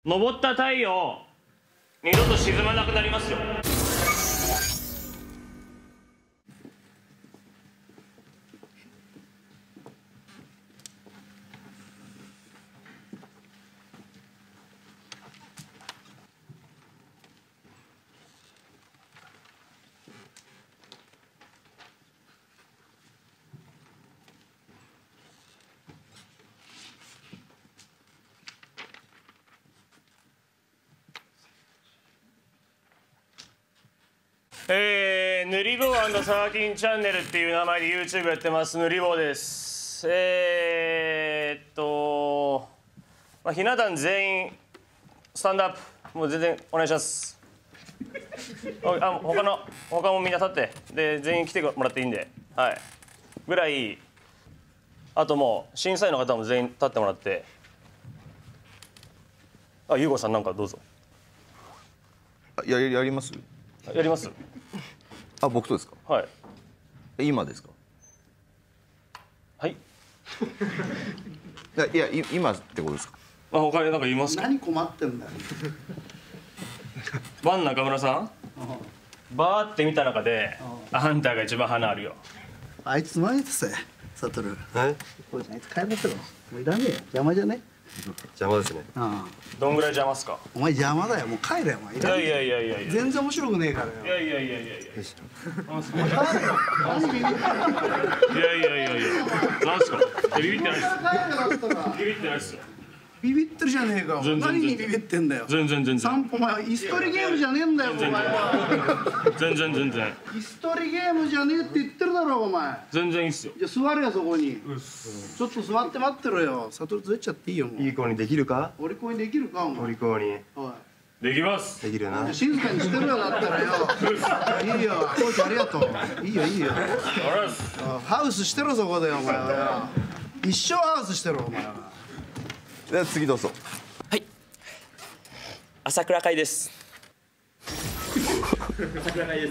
昇った太陽二度と沈まなくなりますよ。塗り棒&サーティンチャンネルっていう名前で YouTube やってます塗り棒です。ひな壇全員スタンドアップ、もう全然お願いします。他もみんな立ってで全員来てもらっていいんで、はいぐらい。あともう審査員の方も全員立ってもらって、ゆうごさんなんかどうぞ。 やります？ やります。 僕とですか？ はい。 今ですか？ はい。 いや今ってことですか？ 他に何か言いますか？ 何困ってんだよ。 バン中村さん、バーって見た中であんたが一番花あるよ。 あいつ前ですよ、サトル。はい。これあいつ帰ろってろ。もういらねえよ。邪魔じゃね？ 邪魔ですね。 どんぐらい邪魔っすか？ お前邪魔だよ。もう帰れよ。お前。 いや。 全然面白くねえからよ。 いや。いや。なんすか？ビビってないっす。ビビってないっすよ。 ビビってるじゃねえか。何にビビってんだよ。 全然。 散歩、お前椅子取りゲームじゃねえんだよ。お前は。 全然。 椅子取りゲームじゃねえって言ってるだろお前。 全然いいっすよ。 じゃあ座れよそこに。ちょっと座って待ってろよ。サトルずれちゃっていいよもう。 いい子にできるか？ お利口にできるかお前。 お利口に。 おい。 できます。 できるな。 静かにしてるよだったらよ。いいよ。コーチありがとう。いいよ。ハウスしてろそこでお前は。一生ハウスしてろお前は。 では次どうぞ。 はい。朝倉海です。朝倉海です。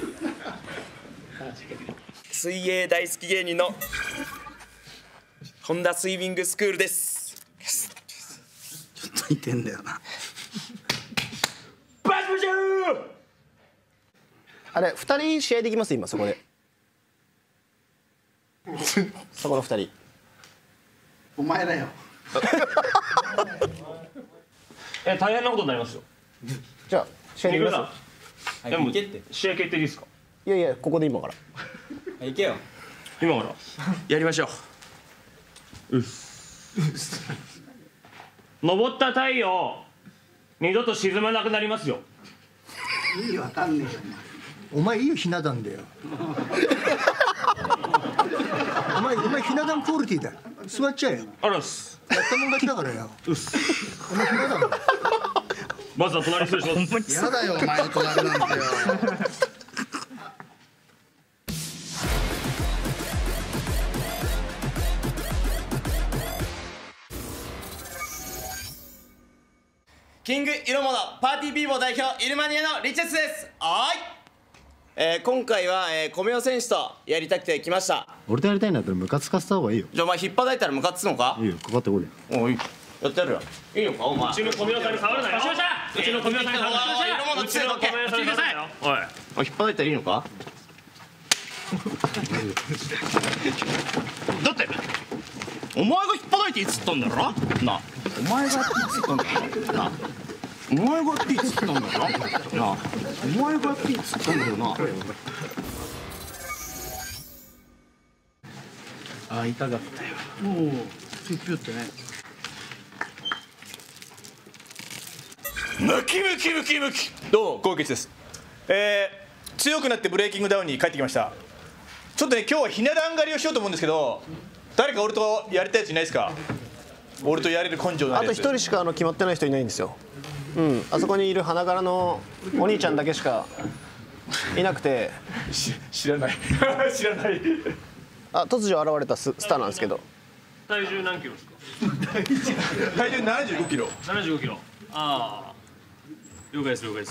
水泳大好き芸人の本田スイミングスクールです。 ちょっと似てんだよな。 バチバチュー。 あれ2人試合できます今そこで。そこの2人。 お前だよ。 大変なことになりますよ。 じゃあ試合できます。 でも試合決定でいいですか？ いやここで今から。 行けよ。 今からやりましょう。 昇った太陽二度と沈まなくなりますよ。 いいわかんねえよお前いいよひな壇だよお前ひな壇クオリティだよ。座っちゃえよ。 あらっす。 やったもん勝ちだからよ。お前ひな壇だよ。 まずは隣失礼します。 やだよお前の隣なんてよ。 キング色物パーティービーボー代表イルマニアのリチェスです。今回は、米尾選手とやりたくて来ました。 俺とやりたいんだったらムカつかせた方がいいよ。 じゃあお前引っ張いたらムカつくのか？ いいよかかってこいよ。 おいやってやるよ。いいのかお前。 うちの米尾さんに触るなよ。うちの米尾さんに触るなよ。うちの米尾さんに触るなよ。おい引っ張いたらいいのか？だってお前が引っ張いていいっつったんだろな。お前がやっていいっつったんだろな。お前がやっていいっつったんだろな。お前がやっていいっつったんだよな。 あ、痛かったよ。おお、ピュッピュってね。 ムキムキムキムキ。どうも豪傑です。強くなってブレイキングダウンに帰ってきました。ちょっとね今日はひな壇狩りをしようと思うんですけど、誰か俺とやりたいやついないですか？俺とやれる根性のああとるやつ。 1人しか決まってない人いないんですよ。あそこにいる花柄のお兄ちゃんだけしかいなくて。 知らない知らない。 突如現れたスターなんですけど。 体重何キロですか？ 体重75キロ。 75キロ。ああ、了解です。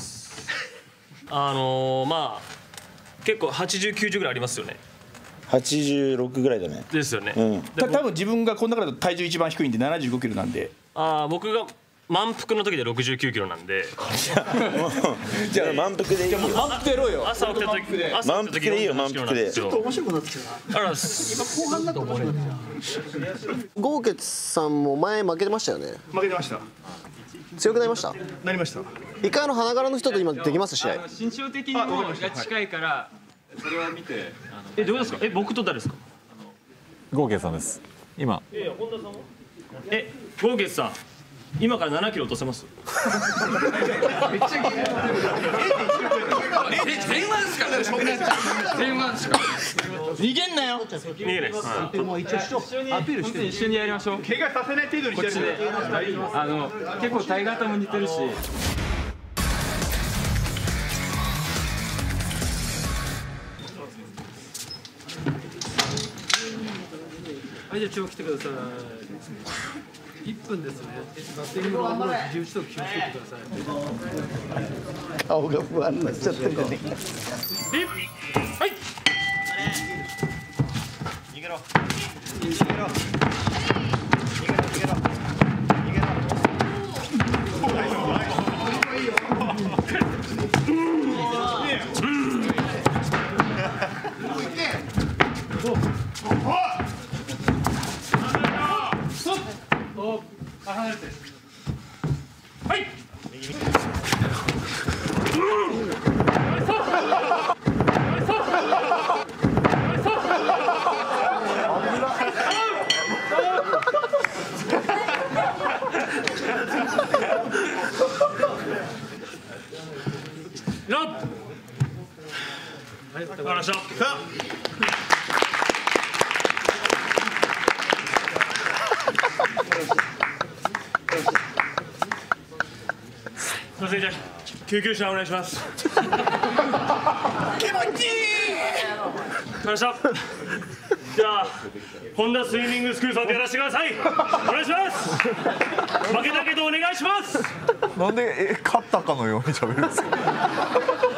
まあ結構80、90ぐらいありますよね。 86ぐらいだね。 ですよね。 多分自分がこの中だと体重一番低いんで75キロなんで。 僕が満腹の時で69キロなんで。 じゃあ満腹でいいよ。 満腹でやろうよ。 朝起きた時満腹でいいよ、満腹で。 ちょっと面白くなってきたな。 あら、 後半になって面白くなってきた。 豪傑さんも前負けてましたよね。 負けてました。 強くなりました。 なりました。 一回花柄の人と今できます試合。 身長的にもが近いからそれを見て。 どうですか。僕と誰ですか。 豪傑さんです。今。 豪傑さん。今から7キロ落とせます。 めっちゃ電話ですからね。電話ですから。 逃げんなよ。 逃げないです。 もう一応アピールして一緒にやりましょう。 怪我させない程度にしてる。 結構体型も似てるし。 はい、じゃあ中央来てください。1分ですね。バッティングのアプローチ11度気をつけてください。 顔が不安になっちゃってるね。 はい。逃げろ。逃げろ。逃げろ。逃げろ。逃げろ。はい。はい、わかりました。すいません、じゃあ救急車お願いします。気持ちいい。わかりました。じゃあ本田スイミングスクールさんでやらせてください。お願いします。負けたけどお願いします。 なんで勝ったかのように喋るんですか。